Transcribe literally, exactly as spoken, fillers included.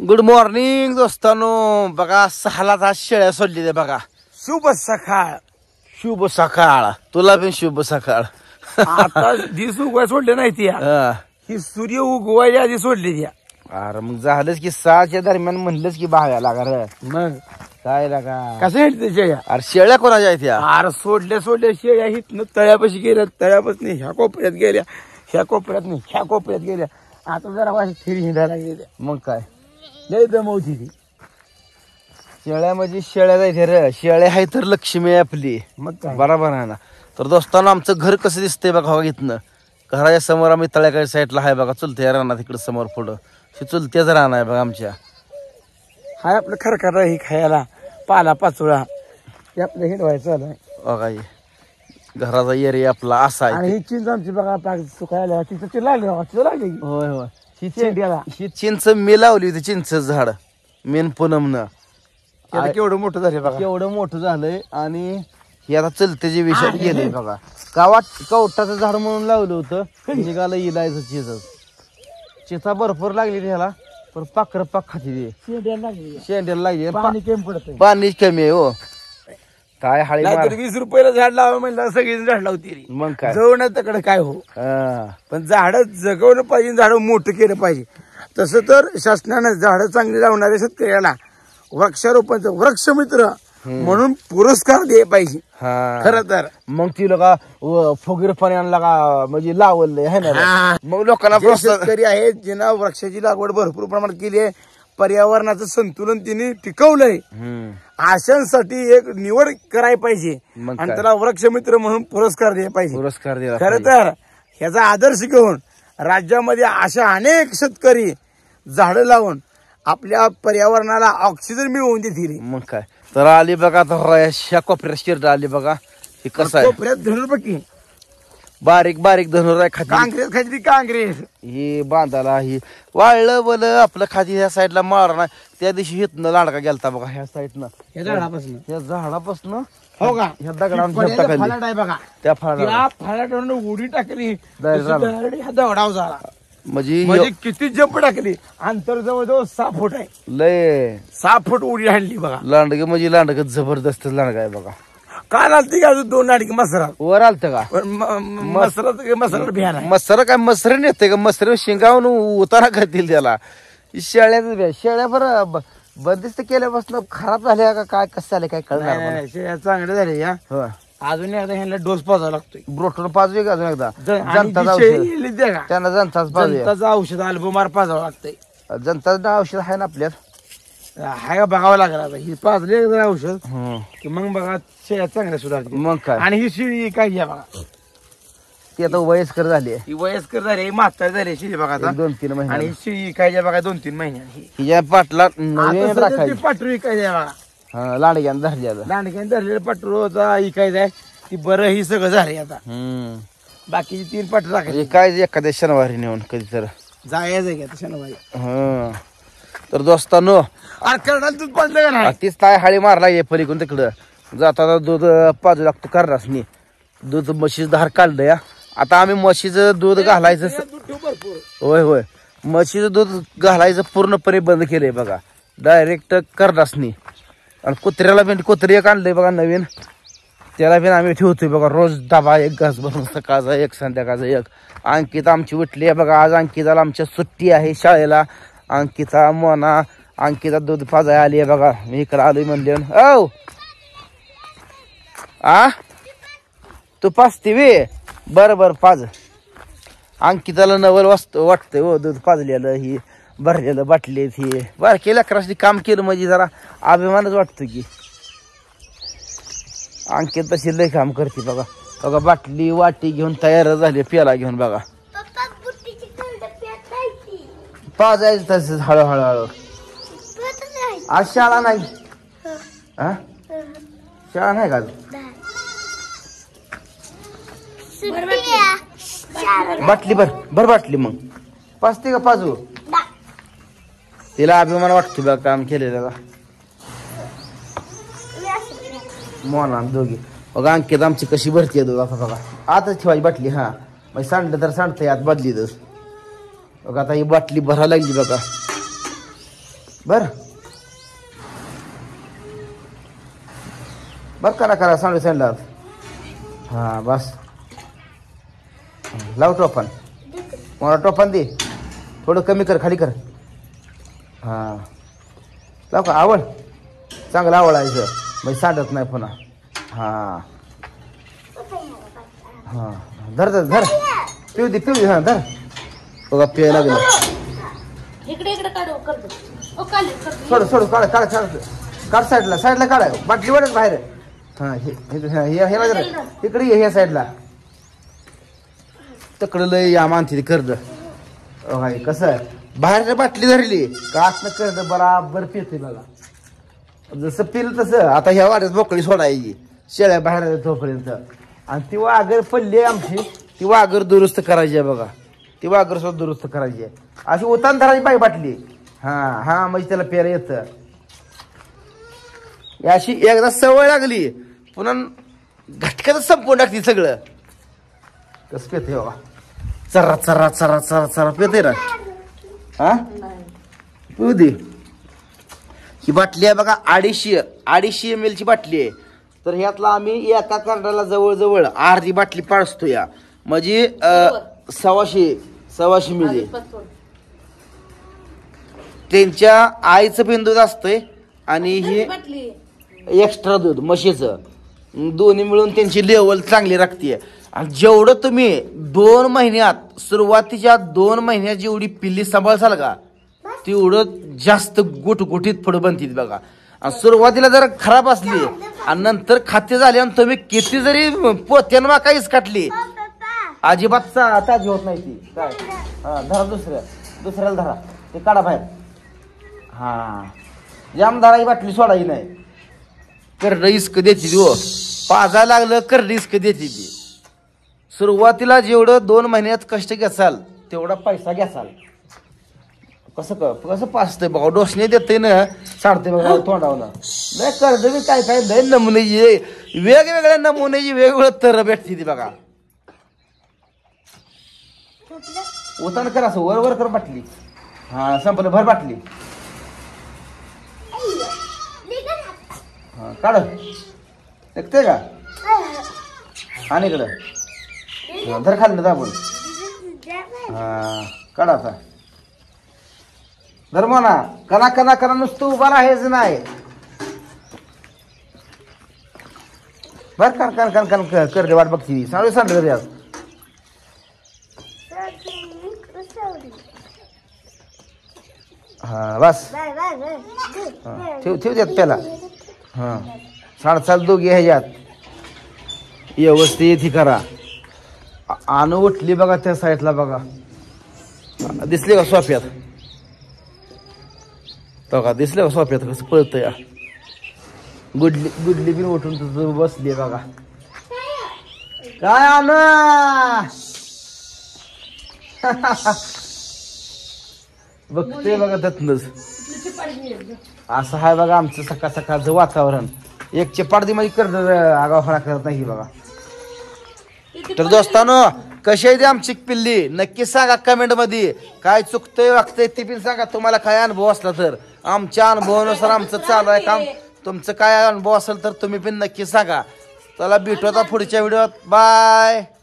Good morning दोस्तानो. बघा सहाला तास शेळ्या सोडलेल्या बघा. शुभ सकाळ. शुभ सकाळ. तुला पण शुभ सकाळ. आता दिवस उगवाय सोडले नाही ती हा. ही सूर्य उगवायच्या आधी सोडली ती. अरे मग झालंच की सहाच्या दरम्यान म्हणलंच की बाहेर लागा रे. मग काय लागा कसं येईल ते शेळ्या? अरे शेळ्या कोणाच्या आहेत या? अरे सोडल्या सोडल्या शेळ्या हितनं तळ्यापाशी गेल्या, तळ्यापासून ह्या कोपऱ्यात गेल्या, ह्या कोपऱ्यात नाही ह्या कोपऱ्यात गेल्या. आता जरा माझी फिरी हिंडायला लागली. मग काय लय दमवती ती. शेळ्या म्हणजे शेळ्या जायच्या रे. शेळ्या आहे तर लक्ष्मी आहे आपली. मग काय बरोबर आहे ना. तर दोस्तांनो आमचं घर कसं दिसतंय बघा इथनं. घराच्या समोर आम्ही तळ्याकडे साईडला आहे बघा. चुलत्या राहणार तिकडे समोर पुढं चुलत्याच राहणार आहे बघा आमच्या. हाय आपलं खरखर ही खायला पाला पाचोळा हे आपलं हिंडवायचं आलं. बघा हे घराचा एरिया आपला असा आणि आहे. ही चिंच आमची बघा पाक सुकायला तिथं ते लागली बघा, तिथं लागली. होय होय. ही शेंड्याला. चिंच ही चिंच मी लावली होती. चिंच झाड मेन पूनमनं आता केवढं मोठं झाले बघा. केवढं मोठं झालंय. आणि हे आता चलतेच्या विषयात गेलंय बघा. कावाट कवटाचं झाड म्हणून लावलं होतं. निघालं इलायचं चिंच. चिंचा भरपूर लागली त्याला पण पाखरं पाक खाती ते. शेंड्याला लागली. शेंड्याला लागली. पाणी कमी पडत. पाणी कमी आहे हो. काय हाळी मार- नाहीतर वीस रुपयाला झाड लावा म्हणलं सगळी झाड लावती रे. मग काय जगवण्याकडे काय हो. हा. पण झाड जगवलं पाहिजे, झाड मोठं केलं पाहिजे. तसं तर शासनानं झाडं चांगली लावणाऱ्या शेतकऱ्याला वृक्षारोपणचं वृक्षमित्र म्हणून पुरस्कार द्यायला पाहिजे. हा. खरं तर मग ती लोक फुगीर पाणी आणला का म्हणजे लावलंय है ना. हा. मग लोकांना जे प्रोत्साहन- शेतकरी आहेत ज्यांना वृक्षाची लागवड भरपूर प्रमाणात केली आहे, पर्यावरणाचं संतुलन त्यांनी टिकवलंय, हम्म. अशांसाठी एक निवड करायला पाहिजे मग आणि काय? त्याला वृक्षमित्र म्हणून पुरस्कार द्यायला पाहिजे. पुरस्कार दिला खरं पाहिजे. तर ह्याचा आदर्श घेऊन राज्यामध्ये अशा अनेक शेतकरी झाडं लावून आपल्या पर्यावरणाला ऑक्सिजन मिळवून देतील. मग काय तर आली बघा आता ह्या कोपऱ्यात शिरड आली बघा. हे कसं आहे कोपऱ्यात धनुर बघी बारीक बारीक धनुर आहे खाती. काँग्रेस खाती काँग्रेस ही बांधाला ही वाळलं बल आपलं खाती ह्या साईडला मारा नाही. त्या दिवशी हितनं लांडका गेलता बघा ह्या साईडनं या झाडापासून. ह्या झाडापासून हो का? ह्या दगडावर पड्याला टाकली फलाट आहे बघा. त्या फळाला त्या फलाटावरून उडी टाकली डायरेक्ट झाला. डायरेक्ट ह्या दगडावर झाला. म्हणजे म्हणजे ह्यो किती जंप टाकली. अंतर जवळजवळ सहा फूट आहे. लय सहा फूट उडी हाणली बघा. लांडग म्हणजे लांडग जबरदस्त लांडगा आहे बघा. काल आलती का अजून दोन नाटकी मसरा वर आलत का मसरा मसरा बिहान आहे. मसर काय मसर नेते का मसर शिंगावून उतारा करतील त्याला. शेळ्या शेळ्या बरं बंदिस्त केल्यापासून खराब झाल्या का काय कसं झालं काय कळणार नाही, मला. नाही, शेळ्या चांगल्या झाल्या या. होय. अजून एकदा ह्यांना डोस पाजावा लागतोय. ब्रोटन पाजवे का अजून एकदा आणि जनताचं जी शेळी औषध गेली त्या का? त्यांना जनताच पाजवे. जनताचं औषध अल्बोमार पाजावं लागतंय. जनताचं औषध आहे ना आपल्यात. हाय का बघावं लागलं आता. ही पाजली एकदा औषध हम्म. की मग बघा शेळ्या चांगल्या सुधारतील. मग काय आणि ही शिळी काय घ्या बघा. ती आता वयस्कर झाली ही वयस्कर झाली, म्हातारी झाली शिळी बघा आता. एक दोन तीन महिने आणि ही शिळी काय घ्या बघा दोन तीन महिन्यांनी. हिच्या पाटला नवीन आता सध्या ती राखायची. पाटरू काय द्या बघा. हा लांडग्यानं धरल्या. लांडक्याने धरलेलं पाटरूचा इकायचं आहे ती बरं ही सगळं झालंय आता. हम्म. बाकीची तीन पाटरू हे राखायची. काय एखाद्या शनिवारी नेऊन कधी तर. जायचं घ्या तशा नवाई. हा. तर दोस्तांनो अरे करडाल तूच पडलं का नाही? तीच ताय हाळी मारला ये पलीकडून तिकडं जाता दूध पाजू लागतो करणासनी. दूध म्हशीचं धार काढलं या. आता आम्ही म्हशीचं दूध घालायचं स- दूध ठेव भरपूर. होय होय म्हशीचं दूध घालायचं पूर्णपणे बंद केलंय बघा. डायरेक्ट करणासनी. आणि कुत्र्याला पण कुत्री एक आणलंय बघा नवीन. त्याला पण आम्ही ठेवतोय बघा रोज डबा एक घास भरून सकाळचा एक संध्याकाळचा एक. अंकिता आमची उठली आहे बघा. आज अंकिताला आमच्या सुट्टी आहे शाळेला. अंकिता मोना अंकिता दूध पाजाय आली आहे बघा. मी इकडे आलोय म्हणले औ आ तू पाजते वे बरं बरं पाज. अंकिताला नवल वाचत वाटतंय हो दूध पाजलेलं ही भरलेलं बाटलीत ही बारके लेकराशी काम केलं म्हणजे जरा अभिमानच वाटतो की. अंकित तशी लय काम करते बघा. बघा बाटली वाटी घेऊन तयार झाली प्याला घेऊन बघा. पाजायचं तसंच हळूहळू हळू. आज शाळा नाही. हा शाळा नाही का आज? बाटली भर भर बाटली मग पाजते का पाजू. तिला अभिमान वाटतो बघा काम केलेलं. मोना दोघी बघा. अंकित आमची कशी भरती आहे बघा. बघा आताच ठेवायची बाटली. हा मग सांडलं तर सांडतंय आत बदलीतच. बघा आता ही बाटली भरायला लागली बघा. बर बर करा करा सांडू सांडला हा बस लाव टोपण मला टोपण दे थोडं कमी कर खाली कर हा लाव का आवड चांगलं आवडायचं म्हणजे सांडत नाही पुन्हा हा हा धर धर धर पिऊ दे पिऊ दे हा धर बघा पिया लागलं इकडे इकडे काढू करतो ओ काढ सोड सोड काढ काढ काढ काढ साईडला साईडला काढ बाटली वाढत बाहेर हा हे हे हे जरा इकडे ये ह्या साईडला तकडं लय या मानते कर्ज हाय कसं आहे बाहेरच्या बाटली धरली का असलं कर्ज बराबर पिते बघा जसं पिल तसं आता ह्या वाड्यात बोकळी सोडायची शेळ्या बाहेर तोपर्यंत आणि ती वाघर पडली आहे आमची ती वाघर दुरुस्त करायची आहे बघा ती वाघर सुद्धा दुरुस्त करायची आहे अशी उतान धरायची बाई बाटली हा हा म्हणजे त्याला पेरा येतं अशी एकदा सवय लागली पुन्हा घटक्यातच संपवून टाकते सगळं कसं पेते बाबा चरा चरा चरा चरा चरा पेते ना हा पिऊ दे ही बाटली आहे बघा अडीचशे अडीचशे एम एल ची बाटली आहे तर ह्यातला आम्ही एका कार्डाला जवळजवळ अर्धी बाटली पाडतो या म्हणजे सव्वाशे सव्वाशे मिली त्यांच्या आईचं पण दूध असतंय आणि ही एक्स्ट्रा दूध म्हशीचं दोन्ही मिळून त्यांची लेवल चांगली राखते आणि जेवढं तुम्ही दोन महिन्यात सुरुवातीच्या दोन महिन्यात जेवढी पिल्ली सांभाळसाल का तेवढं जास्त गुटगुटीत पुढं बनतील बघा आणि सुरुवातीला जर खराब असली आणि नंतर खाते झाले आणि तुम्ही किती जरी पोत्यानं काहीच काटली अजिबात ताजी होत नाही ती काय हा धरा दुसऱ्या दुसऱ्याला धरा ते काढा बाहेर हा जाम धराही बाटली सोडायची नाही करड इस्क द्यायची ती हो पाजायला लागलं करड इस्क द्यायची ती सुरुवातीला जेवढं दोन महिन्यात कष्ट घ्याल तेवढा पैसा घ्याल कसं क कसं पाचतंय बघा डोसणे देते ना साडते बघा तोंडावला नाही कर्ज बी काय काय लय नमुनेची वेगवेगळ्या नमुनेची वेगवेगळं तर भेटते ती बघा उतान कर असं वर वर कर बाटली हा संपलं भर बाटली हा काढ ऐकते का आणि इकडं धर खाल्लं दाबून हा काढा आता धर्म ना कना कना कना नुसतं उभा राहायचं नाही बर कन कन कन कन कर वाट बघती सांगू सांगलं आज हा बस ठेव ठेव द्यात त्याला हा साडसाल दोघी ह्याच्यात व्यवस्थित ही करा आण उठली बघा त्या साईडला बघा दिसले का सोफ्यात बघा दिसले का सोफ्यात कसं पळत या गुडली गुडली बिन उठून तुझं बसली बघा काय आण बघते बघा त्यातनच असं आहे बघा आमचं सकाळ सकाळचं वातावरण एक चपाटी मध्ये करत आगावफळा करत नाही बघा तर दोस्तानो कशी आहे ती आमची पिल्ली नक्की सांगा कमेंट मध्ये काय चुकतंय वागतंय ते पण सांगा तुम्हाला काय अनुभव असला तर आमच्या अनुभवानुसार आमचं चालू आहे काम तुमचं काय अनुभव असेल तर तुम्ही पण नक्की सांगा चला भेटू आता पुढच्या व्हिडिओत बाय.